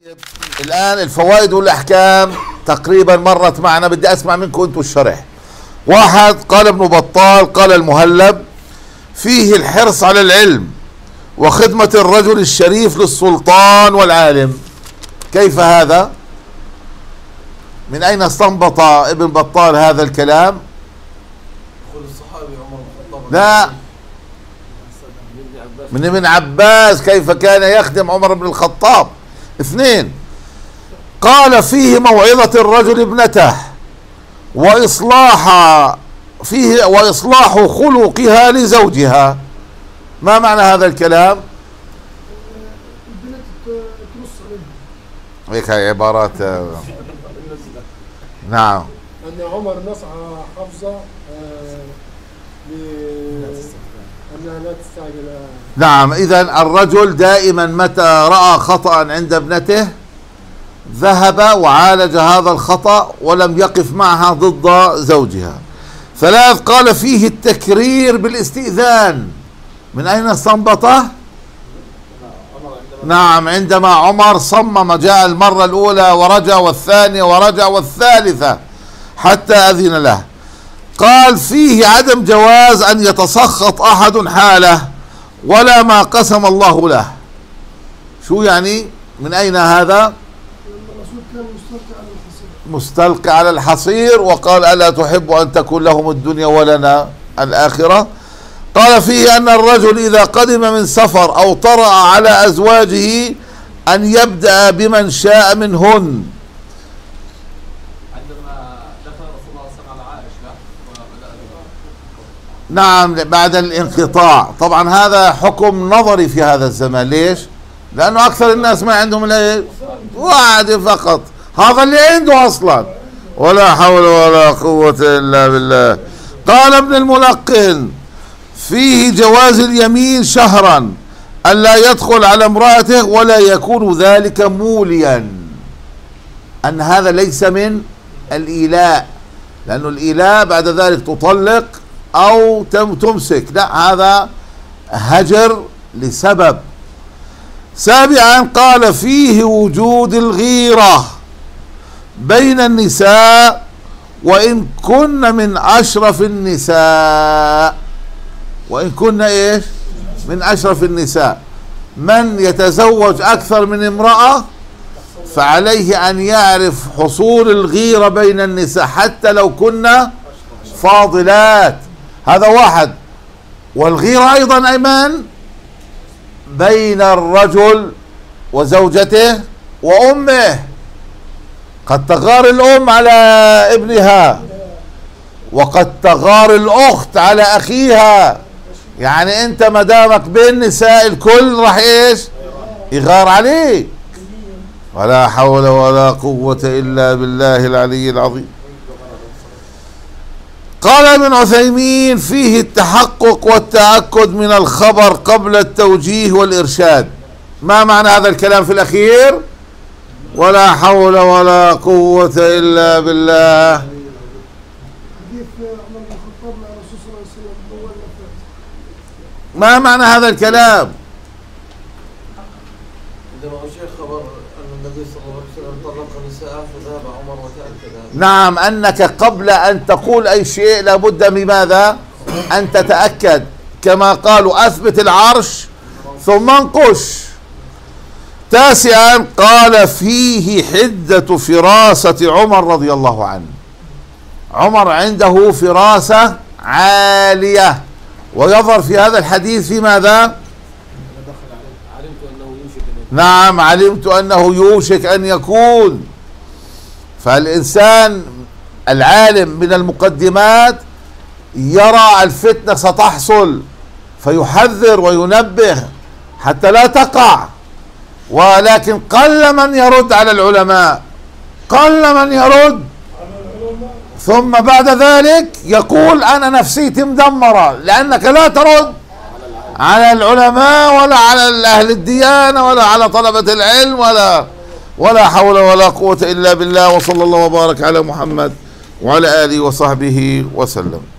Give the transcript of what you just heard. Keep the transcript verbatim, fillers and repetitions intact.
الآن الفوائد والأحكام تقريبا مرت معنا، بدي أسمع منكم أنتم الشرح. واحد، قال ابن بطال قال المهلب: فيه الحرص على العلم وخدمة الرجل الشريف للسلطان والعالم. كيف هذا؟ من أين استنبط ابن بطال هذا الكلام؟ لا، من ابن عباس كيف كان يخدم عمر بن الخطاب. اثنين، قال فيه موعظة الرجل ابنته وإصلاح فيه وإصلاح خلقها لزوجها. ما معنى هذا الكلام؟ هيك هاي عبارات. نعم، أن عمر نصح حفصة أنها لا تستعجل. نعم، إذا الرجل دائما متى رأى خطأ عند ابنته ذهب وعالج هذا الخطأ ولم يقف معها ضد زوجها. ثلاث، قال فيه التكرير بالاستئذان. من أين استنبطه؟ نعم، عندما عمر صمم جاء المرة الأولى ورجع والثانية ورجع والثالثة حتى أذن له. قال فيه عدم جواز أن يتسخط أحد حاله ولا ما قسم الله له. شو يعني؟ من أين هذا؟ مستلقي على الحصير، وقال ألا تحب أن تكون لهم الدنيا ولنا الآخرة. قال فيه أن الرجل إذا قدم من سفر أو طرأ على أزواجه أن يبدأ بمن شاء منهن. نعم، بعد الانقطاع. طبعا هذا حكم نظري في هذا الزمان. ليش؟ لأنه أكثر الناس ما عندهم إلا واحد فقط، هذا اللي عنده أصلا. ولا حول ولا قوة إلا بالله. قال ابن الملقن فيه جواز اليمين شهرا ألا يدخل على امرأته ولا يكون ذلك موليا. أن هذا ليس من الإيلاء، لأنه الإيلاء بعد ذلك تطلق أو تمسك، لا، هذا هجر لسبب. سابعا، قال فيه وجود الغيرة بين النساء وإن كن من أشرف النساء. وإن كن إيش؟ من أشرف النساء. من يتزوج أكثر من امرأة فعليه أن يعرف حصول الغيرة بين النساء حتى لو كنا فاضلات. هذا واحد. والغيرة أيضا أيمان بين الرجل وزوجته وأمه. قد تغار الأم على ابنها وقد تغار الأخت على أخيها. يعني أنت مدامك بين نساء الكل راح إيش؟ يغار عليك. ولا حول ولا قوة إلا بالله العلي العظيم. قال ابن عثيمين فيه التحقق والتأكد من الخبر قبل التوجيه والإرشاد. ما معنى هذا الكلام في الأخير؟ ولا حول ولا قوة إلا بالله. ما معنى هذا الكلام؟ عندما أشيخ خبر أن النبي صلى الله عليه وسلم طلق نساءه فذهب عمر وتأكد. نعم، أنك قبل أن تقول أي شيء لابد بماذا؟ أن تتأكد، كما قالوا أثبت العرش ثم انقش. تاسعا، قال فيه حدة فراسة عمر رضي الله عنه. عمر عنده فراسة عالية، ويظهر في هذا الحديث في ماذا؟ نعم، علمت أنه يوشك أن يكون. فالإنسان العالم من المقدمات يرى الفتنة ستحصل فيحذر وينبه حتى لا تقع. ولكن قل من يرد على العلماء، قل من يرد، ثم بعد ذلك يقول أنا نفسيتي مدمرة، لأنك لا ترد على العلماء ولا على أهل الديانة ولا على طلبة العلم ولا ولا حول ولا قوة إلا بالله. وصلى الله وبارك على محمد وعلى آله وصحبه وسلم.